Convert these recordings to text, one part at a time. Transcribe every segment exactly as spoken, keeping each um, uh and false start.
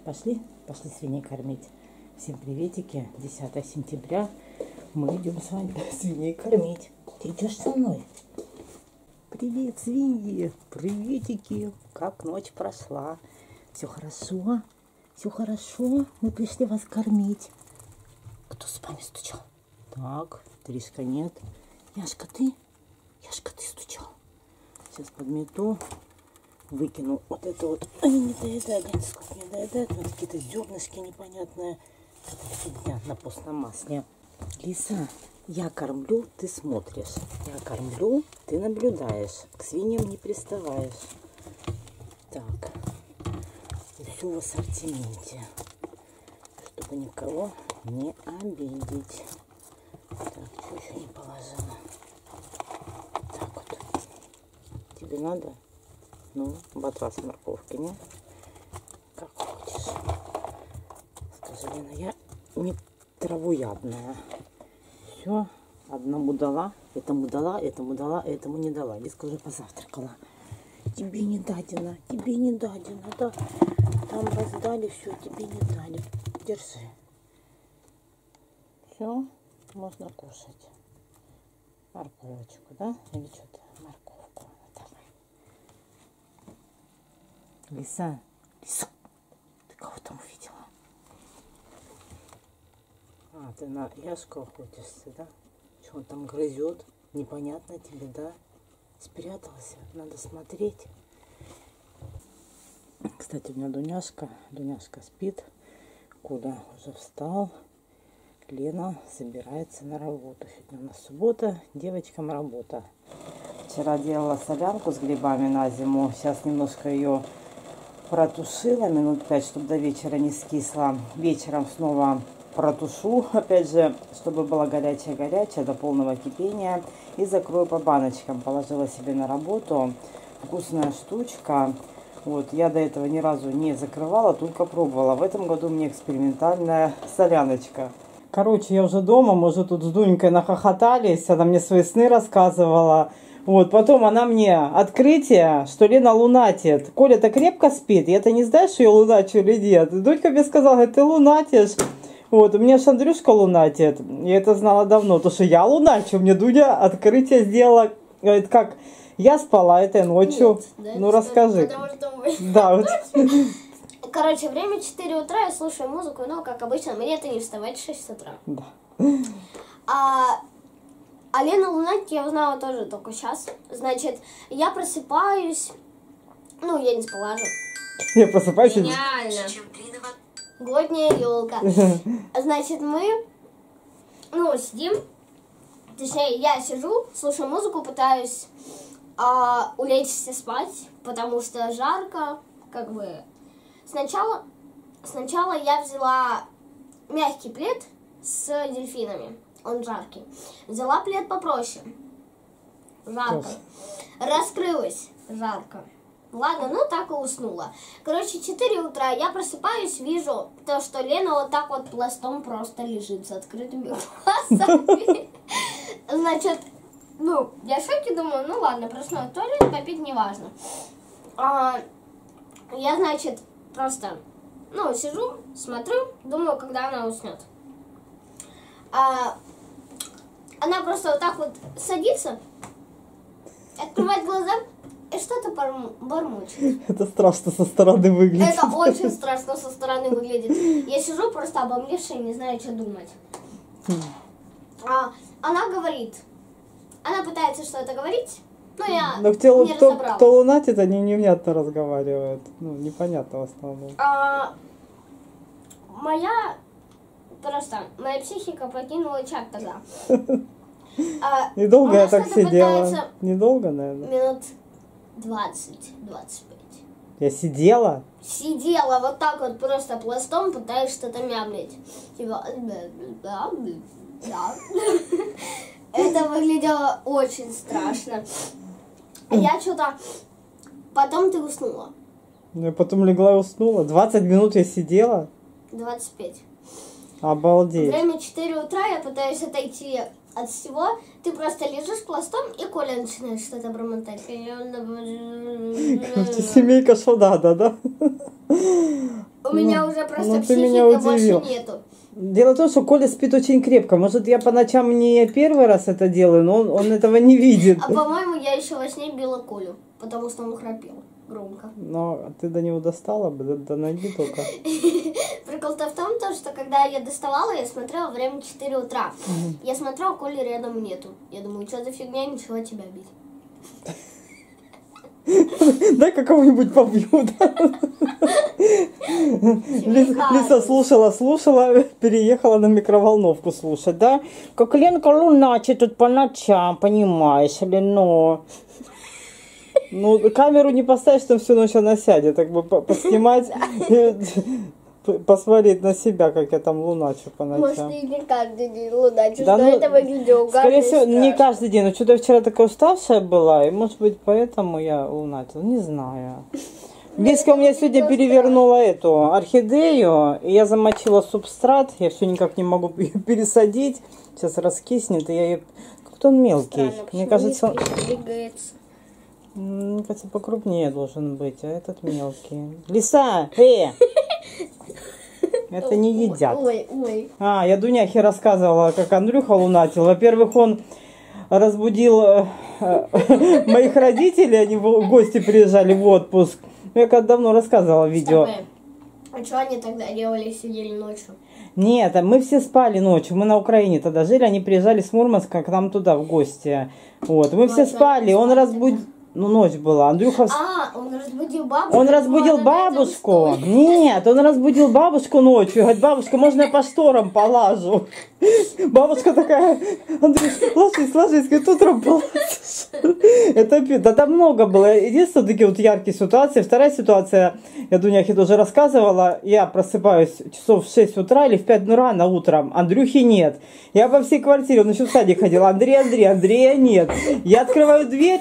Пошли, пошли свиней кормить. Всем приветики. десятое сентября. Мы идем с вами свиней кормить. Ты идешь со мной? Привет, свиньи. Приветики. Как ночь прошла? Все хорошо? Все хорошо? Мы пришли вас кормить. Кто с вами стучал? Так, Тришка нет. Яшка, ты? Яшка, ты стучал. Сейчас подмету. Выкину вот это вот. Они не доедают, они сколько не доедают. Вот какие-то зернышки непонятные. Фигня на постном масле. Лиса, я кормлю, ты смотришь. Я кормлю, ты наблюдаешь. К свиньям не приставаешь. Так. Все в ассортименте. Чтобы никого не обидеть. Так, что еще не положила? Так вот. Тебе надо? Ну, ботва с морковки, не? Как хочешь. Скажи, Лена, я не травоядная. Все, одному дала, этому дала, этому дала, этому не дала. Лизка уже позавтракала. Тебе не дадено, тебе не дадено, да? Там раздали, все, тебе не дали. Держи. Все, можно кушать. Морковочку, да? Или что-то? Морковку. Давай. Лиса, Лиса, ты кого там увидела? А, ты на Яшку охотишься, да? Что он там грызет? Непонятно тебе, да? Спрятался, надо смотреть. Кстати, у меня Дуняшка, Дуняшка спит. Коля уже встал. Лена собирается на работу. Сегодня у нас суббота, девочкам работа. Вчера делала солянку с грибами на зиму. Сейчас немножко ее протушила минут пять, чтобы до вечера не скисла. Вечером снова протушу, опять же, чтобы была горячая-горячая до полного кипения. И закрою по баночкам. Положила себе на работу. Вкусная штучка. Вот, я до этого ни разу не закрывала, только пробовала. В этом году у меня экспериментальная соляночка. Короче, я уже дома, мы уже тут с Дунькой нахохотались. Она мне свои сны рассказывала. Вот, потом она мне открытие, что Лена лунатит. Коля-то крепко спит, я-то не знаю, что я луначу или нет. Дунька мне сказала, говорит, ты лунатишь. Вот, у меня же Андрюшка лунатит. Я это знала давно, то что я луначу. Мне Дуня открытие сделала. Говорит, как я спала этой ночью. Нет, да, ну, расскажи. Потому что мы... Да, вот. Короче, время четыре утра, я слушаю музыку, но, как обычно, мне это не вставать в шесть утра. Да. А, а Лена лунатик я узнала тоже только сейчас. Значит, я просыпаюсь, ну, я не спала же. Я просыпаюсь. Гениально. Годняя елка. Значит, мы, ну, сидим, точнее, я сижу, слушаю музыку, пытаюсь а, улечься спать, потому что жарко, как бы. Сначала, сначала я взяла мягкий плед с дельфинами, он жаркий. Взяла плед попроще, жарко. Раскрылась, жарко. Ладно, ну так и уснула. Короче, четыре утра я просыпаюсь, вижу то, что Лена вот так вот пластом просто лежит с открытыми глазами. Значит, ну, я в шоке, думаю, ну ладно, проснулась, туалет попить неважно. А, я, значит, просто, ну, сижу, смотрю, думаю, когда она уснет. А, она просто вот так вот садится, открывает глаза и что-то бормочет. Это страшно со стороны выглядит. Это очень страшно со стороны выглядит. Я сижу просто обомлевшая и не знаю, что думать. А, она говорит, она пытается что-то говорить, но я Но кто, не кто, разобрала. кто лунатит, они невнятно разговаривают. Ну, непонятно в основном. А, моя, просто, моя психика покинула чат тогда. А, Недолго я так сидела. Пытается... Недолго, наверное. Минут двадцать-двадцать пять. Я сидела? Сидела вот так вот просто пластом, пытаясь что-то мямлить. Типа... Это выглядело очень страшно. Я что-то... Потом ты уснула. Я потом легла и уснула. двадцать минут я сидела. двадцать пять. Обалдеть. Время четыре утра, я пытаюсь отойти от всего. Ты просто лежишь пластом, и Коля начинает что-то бормотать. Короче, семейка что надо, да? У меня уже просто ну, ты меня психика больше удивил. нету. Дело в том, что Коля спит очень крепко. Может, я по ночам не первый раз это делаю, но он, он этого не видит. А по-моему, я еще во сне била Колю, потому что он храпел громко. Но ты до него достала бы, да, да найди только. Прикол-то в том, то, что когда я доставала, я смотрела время четыре утра. Угу. Я смотрела, Коли рядом нету. Я думаю, что за фигня, ничего тебя бить. Дай кого-нибудь побью. Лиса слушала, слушала, переехала на микроволновку слушать, да? Как Ленка луначит тут по ночам, понимаешь ли, но... Ну, камеру не поставишь, там всю ночь она сядет, так бы поснимать, посмотреть на себя, как я там луначу по ночам. Может, и не каждый день луначу, да, что ну, это выглядит угарно. Скорее всего, не каждый день, но что-то я вчера такая уставшая была, и может быть поэтому я луначила, не знаю. Лиска у меня сегодня перевернула эту орхидею, и я замочила субстрат, я все никак не могу ее пересадить, сейчас раскиснет, и я ее... Как-то он мелкий, странно, мне кажется... Двигается. Мне кажется, покрупнее должен быть, а этот мелкий. Лиса, э! Это не едят. Ой, ой. А, я Дуняхе рассказывала, как Андрюха лунатил. Во-первых, он разбудил э, э, моих родителей, они в гости приезжали в отпуск. Я как давно рассказывала видео. Стоп, а что они тогда делали, сидели ночью? Нет, мы все спали ночью, мы на Украине тогда жили, они приезжали с Мурманска к нам туда в гости. Вот, мы ну, все спали, он разбудил... Ну, ночь была. Андрюха... А, он разбудил бабушку. Он разбудил бабушку. Нет, он разбудил бабушку ночью. Говорит, бабушка, можно я по шторам полажу? Бабушка такая, Андрюш, ложись, ложись, говорит, утром полазишь. Это, да там много было. Единственное, такие вот яркие ситуации. Вторая ситуация, я Дуняхе тоже рассказывала. Я просыпаюсь часов в шесть утра или в пять, ну рано утром. Андрюхи нет. Я по всей квартире, он еще в садик ходил. Андрей, Андрей, Андрея нет. Я открываю дверь.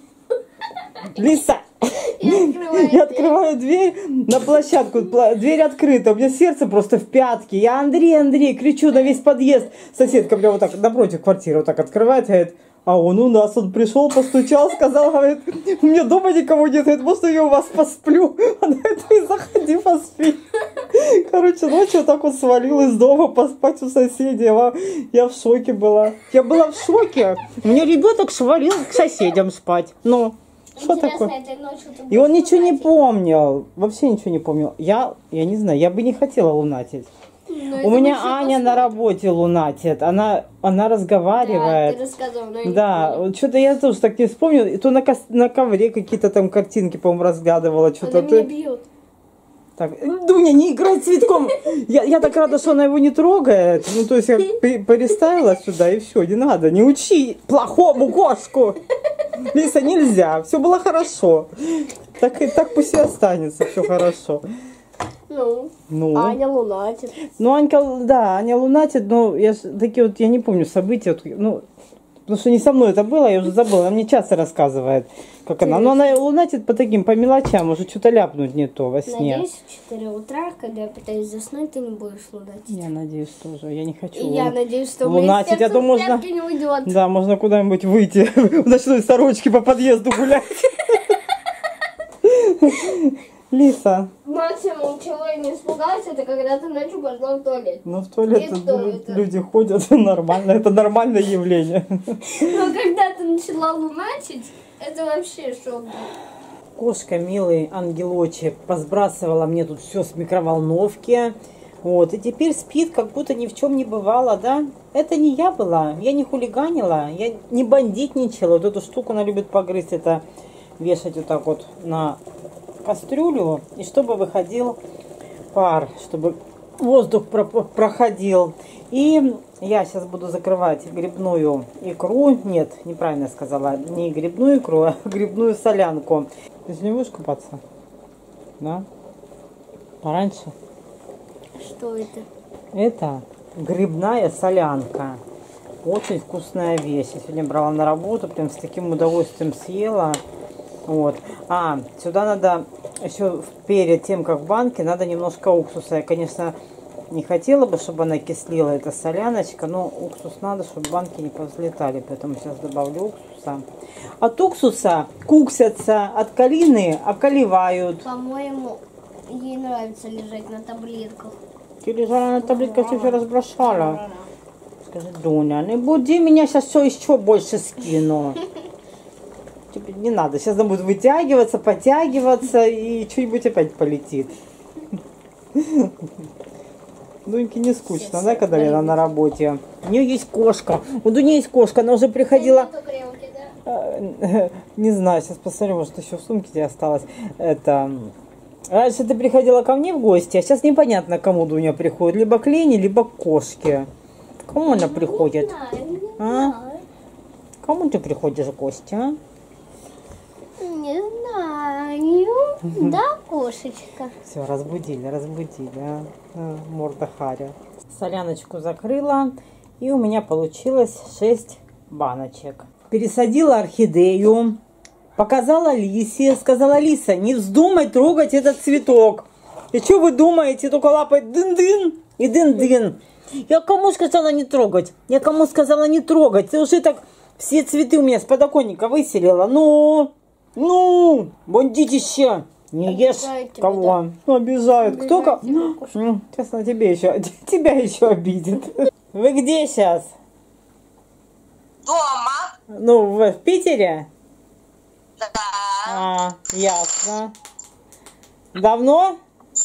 Лиса! Я открываю, я открываю дверь на площадку, дверь открыта, у меня сердце просто в пятке. Я Андрей, Андрей, кричу на весь подъезд. Соседка прям вот так напротив квартиры вот так открывает, говорит, а он у нас, он пришел, постучал, сказал, говорит, у меня дома никого нет, говорит, может, я у вас посплю? Она говорит, ты заходи, поспи. Короче, ночью вот так вот свалилась дома поспать у соседей. Я в шоке была. Я была в шоке. Мне ребенок свалил к соседям спать. Ну. Что такое? И он ничего не помнил. Вообще ничего не помнил. Я, я не знаю, я бы не хотела лунатить. Но у меня Аня на работе лунатит. Она, она разговаривает. Да, ты рассказывала, но я да, что-то я тоже так не вспомнила. И то на, на ковре какие-то там картинки, по-моему, разглядывала. Что-то она ты... меня бьет. Так, Дуня, не играй цветком. Я, я так рада, что она его не трогает. Ну, то есть я переставила сюда, и все, не надо. Не учи плохому кошку. Лиса, нельзя. Все было хорошо. Так, так пусть и останется, все хорошо. Ну, ну, Аня лунатит. Ну, Анька, да, Аня лунатит, но я такие вот, я не помню события. Вот, ну, потому что не со мной это было, я уже забыла. Она мне часто рассказывает, как она. Но она лунатит по таким, по мелочам, уже что-то ляпнуть не то во сне. Надеюсь, в четыре утра, когда я пытаюсь заснуть, ты не будешь лунатить. Я надеюсь тоже. Я не хочу. И лун... я надеюсь, что лунатить, а то можно, не уйдет. Да, можно куда-нибудь выйти в ночной сорочке по подъезду гулять. Лиса. Максимум, чего я не испугалась, это когда ты ночью пошла в туалет. Ну, в туалет люди ходят, нормально, это нормальное явление. Но когда ты начала лунатить, это вообще шок. Кошка, милый ангелочек, посбрасывала мне тут все с микроволновки. Вот, и теперь спит, как будто ни в чем не бывало, да? Это не я была, я не хулиганила, я не бандитничала. Вот эту штуку она любит погрызть, это вешать вот так вот на кастрюлю, и чтобы выходил пар, чтобы воздух про проходил. И я сейчас буду закрывать грибную икру. Нет, неправильно сказала. Не грибную икру, а грибную солянку. Ты же не будешь купаться? Да? Пораньше? Что это? Это грибная солянка. Очень вкусная вещь. Я сегодня брала на работу, прям с таким удовольствием съела. Вот. А, сюда надо еще перед тем, как в банке, надо немножко уксуса. Я, конечно, не хотела бы, чтобы она кислила, эта соляночка, но уксус надо, чтобы банки не повзлетали. Поэтому сейчас добавлю уксуса. От уксуса куксятся, от калины околивают. По-моему, ей нравится лежать на таблетках. Ты лежала на таблетках, ты все разбросала. Скажи, Дуня, не буди меня, сейчас все еще больше скину. Тебе не надо, сейчас она будет вытягиваться, подтягиваться и что-нибудь опять полетит. Дуньке не скучно, да, когда Лена на работе? У нее есть кошка. У Дуни есть кошка, она уже приходила... Не знаю, сейчас посмотрю, может еще в сумке тебе осталось. Это... Раньше ты приходила ко мне в гости, а сейчас непонятно, кому Дуня приходит. Либо к Лене, либо к кошке. Кому она приходит? А? Кому ты приходишь в гости, а? Не знаю. Да, кошечка. Все, разбудили, разбудили, а? А, морда Харя. Соляночку закрыла, и у меня получилось шесть баночек. Пересадила орхидею, показала Лисе, сказала: Лиса, не вздумай трогать этот цветок. И что вы думаете, только лапой дын-дын и дын-дын. Я кому сказала не трогать? Я кому сказала не трогать? Ты уже так все цветы у меня с подоконника выселила. Ну, ну, бандитище. Не ешь кого? Обижают. Кто кого? Сейчас на тебе еще, тебя еще обидит. Вы где сейчас? Дома. Ну, в, в Питере? Да. А, ясно. Давно?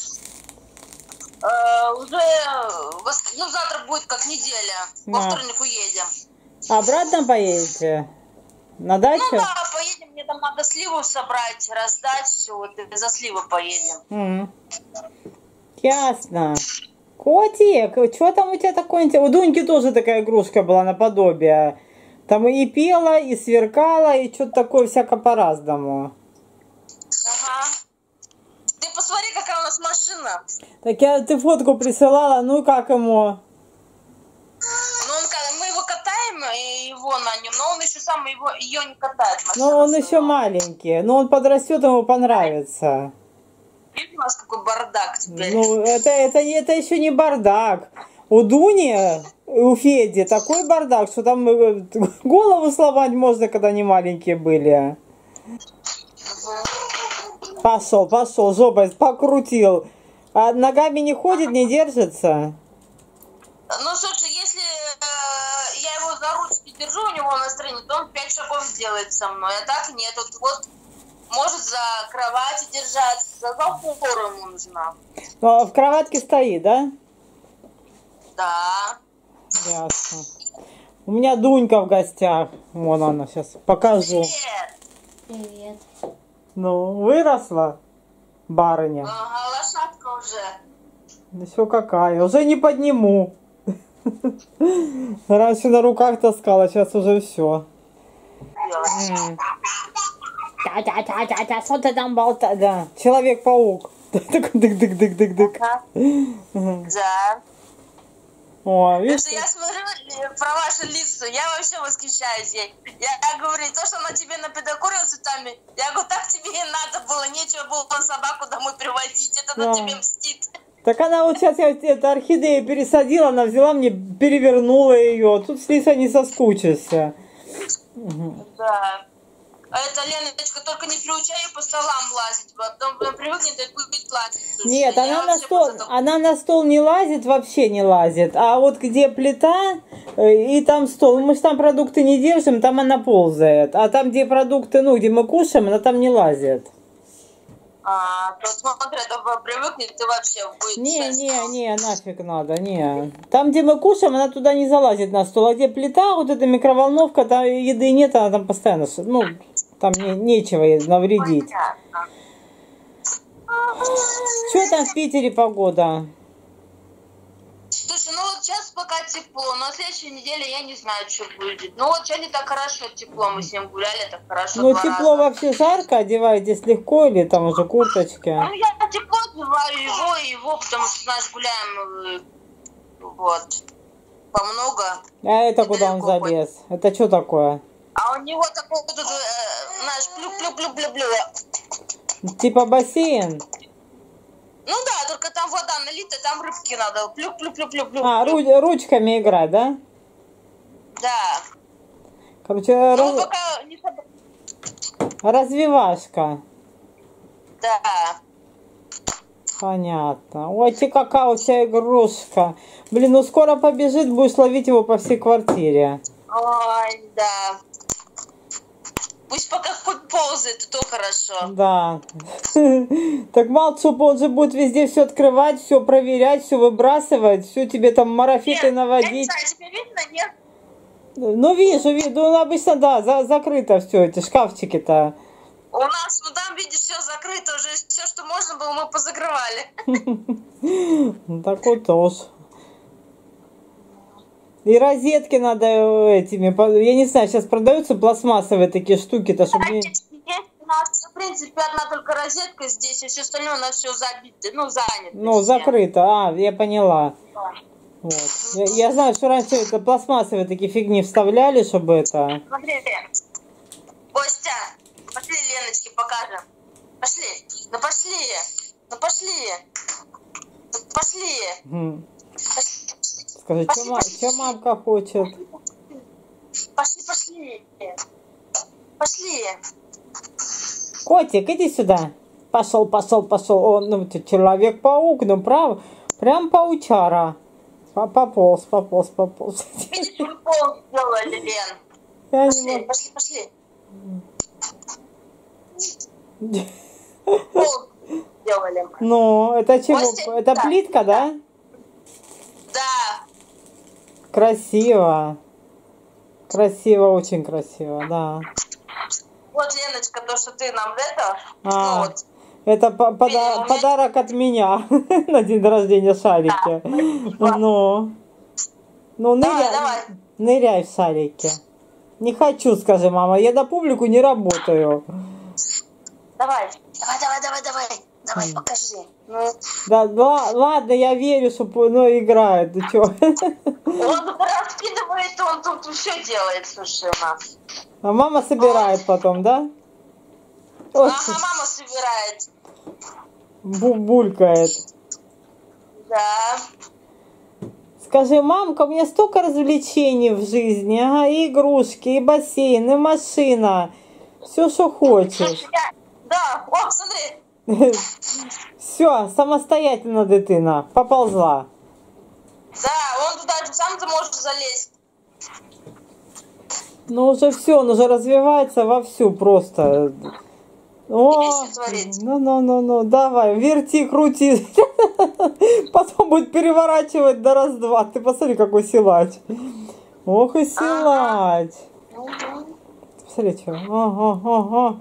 Э, уже, ну, завтра будет как неделя. Во А. вторник уедем. Обратно поедете? На дачу? Ну да, поедем, мне там надо сливу собрать, раздать все, вот и за сливы поедем. М. Ясно. Котик, что там у тебя такое? У Дуньки тоже такая игрушка была наподобие. Там и пела, и сверкала, и что-то такое всяко по-разному. Ага. Ты посмотри, какая у нас машина. Так я, ты фотку присылала, ну как ему? Ну, он, ка- мы его катаем, и его на нем, но он еще сам его, ее не катает. Ну машину он свою. еще маленький, но он подрастет, ему понравится. Видишь, у нас какой бардак теперь. Ну это, это, это еще не бардак. У Дуни, у Феди такой бардак, что там э, голову сломать можно, когда они маленькие были. Пошел, пошел, жопой покрутил. А ногами не ходит, не держится. Ну, слушай, если э, я его за ручки держу, у него настроение, то он пять шагов сделает со мной. А так нет, вот, вот может за кровати держаться, за опору ему нужна. Но в кроватке стоит, да? Да. Ясно. У меня Дунька в гостях. Вон она, сейчас покажу. Привет. Привет. Ну, выросла барыня. Ага, лошадка уже. Еще какая. Уже не подниму. Раньше на руках таскала, сейчас уже все. Та-та-та-та-та, что ты там болтаешь? Да, Человек-паук. Дык-дык-дык-дык-дык. Ага. Да. О, видишь? Слушай, я смотрю э, про вашу лицу, я вообще восхищаюсь ей. Я, я говорю, то, что она тебе напедокурила цветами, я говорю, так тебе и надо было, нечего было собаку домой привозить, это Да. на тебе мстит. Так она вот сейчас, я эту орхидею пересадила, она взяла мне, перевернула ее. Тут с Лисой не соскучишься. Да. А это, Леночка, только не приучай ее по столам лазить, потом потом привыкнет и будет лазить. Слушай, Нет, я она на вообще стол, просто- она на стол не лазит, вообще не лазит. А вот где плита э, и там стол, мы же там продукты не держим, там она ползает. А там, где продукты, ну, где мы кушаем, она там не лазит. А, то смотри, то привыкнет и вообще будет Не, счастье. не, не, нафиг надо, не. Там, где мы кушаем, она туда не залазит на стол. А где плита, вот эта микроволновка, там еды нет, она там постоянно, ш- ну, там не, нечего ей навредить. Понятно. Что там в Питере погода? Слушай, ну вот сейчас пока тепло, но на следующей неделе я не знаю, что будет. Ну вот сегодня так хорошо тепло, мы с ним гуляли, так хорошо. Ну, два тепло раза. вообще жарко, одеваетесь легко или там уже курточки? Ну я тепло одеваю его и его, потому что, знаешь, гуляем, э, вот, помного. А это куда он Недалеко залез? Это что такое? А у него такой вот, э, знаешь, плюк-плюк-плюк-плюк-плюк. Типа бассейн? Ну да, только там вода налита, там рыбки надо. Плюк-плюк-плюк-плюк-плюк. А, ру- ручками играть, да? Да. Короче, Ну раз- пока не собрали. развивашка. Да. Понятно. Ой, ты какая у тебя игрушка. Блин, ну скоро побежит, будешь ловить его по всей квартире. Ой, да. Пусть пока хоть ползает, то хорошо. Да. Так Малцуп, он же будет везде все открывать, все проверять, все выбрасывать, все тебе там марафеты Нет, наводить. я не знаю, тебе видно, нет? Ну, вижу, вижу. Ну, обычно, да, за, закрыто все, эти шкафчики-то. У нас, ну там, видишь, все закрыто уже, все, что можно было, мы позакрывали. Так вот тоже. И розетки надо этими, я не знаю, сейчас продаются пластмассовые такие штуки-то, чтобы... Не... Есть у нас, в принципе, одна только розетка здесь, и все остальное у нас все забито, ну, занято. Ну, все. закрыто, а, я поняла. Да. Вот. Я, я знаю, что раньше это пластмассовые такие фигни вставляли, чтобы это... Смотри, Костя, пошли Леночке покажем. Пошли, ну пошли, ну пошли, ну пошли. М. Пошли, Скажи, пошли, что пошли. мамка хочет? Пошли, пошли, пошли. Котик, иди сюда. Пошел, пошел, пошел. Он, ну, ты человек-паук, ну, прав, прям паучара. Пополз, пополз, пополз. Видишь, мы пол сделали, Лен. Я не Пошли, могу. пошли, пошли. Пол сделали. Ну, это чего? Костя, Это да, плитка, да? Да. Красиво. Красиво, очень красиво, да. Вот, Леночка, то, что ты нам это, А, ну, вот. это по- пода- Видела, у меня- подарок от меня на день рождения шарики. Ну, ну Давай, ныряй, давай. ныряй в шарики. Не хочу, скажи, мама, я на публику не работаю. Давай, давай, давай, давай, давай, давай, покажи. Ну, Да, да, ладно, я верю, что ну, играет. Ты чё? он раскидывает, он тут все делает, слушай, у нас. А мама собирает потом, да? Ой, Ага, мама собирает. бу- булькает. Да. Скажи, мамка, у меня столько развлечений в жизни, ага, и игрушки, и бассейн, и машина, все, что хочешь. Слушай, я... Да, о, смотри. Все, самостоятельно дитина, поползла. Да, он туда сам ты можешь залезть. Ну уже все, он уже развивается вовсю просто. О, Видишь, что творит? ну, ну, ну, ну, давай, верти, крути. Потом будет переворачивать до раз-два. Ты посмотри, какой силач. Ох и силач. Посмотри, что. Ага,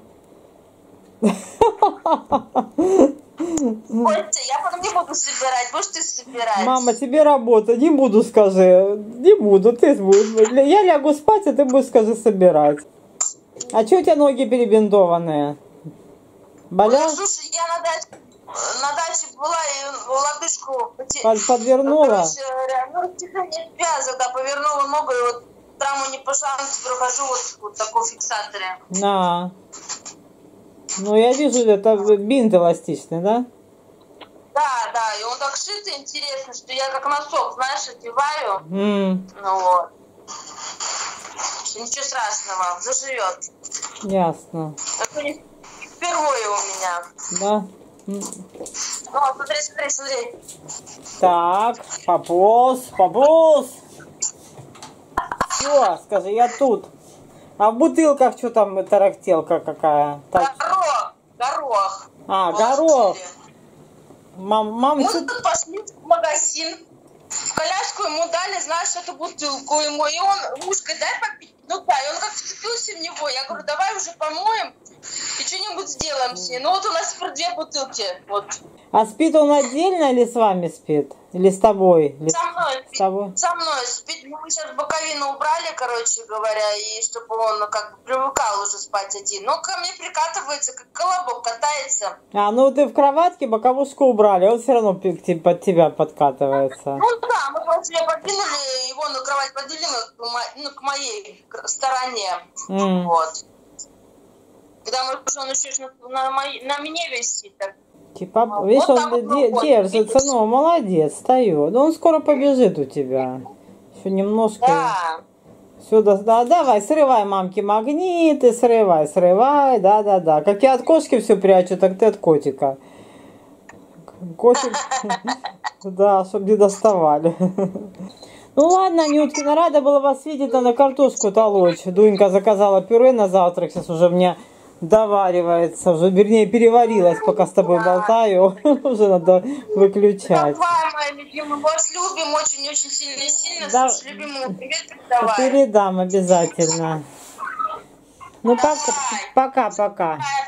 ага. Костя, я потом не буду собирать, будешь ты собирать? Мама, тебе работа. Не буду, скажи. Не буду, ты будешь. Я лягу спать, а ты будешь, скажи, собирать. А что у тебя ноги перебинтованные? Болят? Ну, слушай, я на даче, на даче была и лодыжку поте- Под- подвернула? Короче, ну, не связок, да, повернула ногу, и вот травму не пошла, теперь хожу вот, вот в таком фиксаторе. На. Ну, я вижу, это бинт эластичный, да? Да, да, и он так шит, интересно, что я как носок, знаешь, одеваю, М, ну вот. Что ничего страшного, заживет. ясно. Это не впервые у меня. Да. М. Ну, смотри, смотри, смотри. Так, пополз, пополз. Все, скажи, я тут. А в бутылках что там тарахтелка какая? Так. Горох, горох. А, Положили. горох. Мам, мам, Мы чё- тут пошли в магазин, в коляску ему дали, знаешь, эту бутылку ему, и он, муж говорит, дай попить. Ну да, и он как вцепился в него, я говорю, давай уже помоем и что-нибудь сделаем с ней. Ну вот у нас теперь две бутылки, вот. А спит он отдельно или с вами спит? Или с тобой? Или Со мной, с тобой? со мной спит, мы сейчас боковину убрали, короче говоря, и чтобы он как бы привыкал уже спать один. Но ко мне прикатывается, как колобок катается. А, ну ты в кроватке боковушку убрали, он все равно пи- ти- под тебя подкатывается. Ну да, мы просто себе подвинули, его на кровать подвинули к, мо- ну, к моей к- стороне. М. Вот. Когда мы, он еще на, на, моей- на мне висит. Так. Типа, Вот видишь, так он вот де- выходит, держится, видишь? ну, молодец, встает. Ну, он скоро побежит у тебя. Еще немножко. Да. Сюда, да, давай, срывай, мамки, магниты, срывай, срывай, да-да-да. Как я от кошки все прячу, так ты от котика. Котик, да, чтобы не доставали. Ну ладно, Нюткина, рада была вас видеть, надо картошку толочь. Дунька заказала пюре на завтрак, сейчас уже у меня доваривается, уже, вернее, переварилась, пока с тобой болтаю. Уже надо выключать. Давай, моя любимая, мы вас любим очень-очень сильно-сильно. Да. Слушай, любимую, привет, передавай. Передам обязательно. Ну, пока-пока.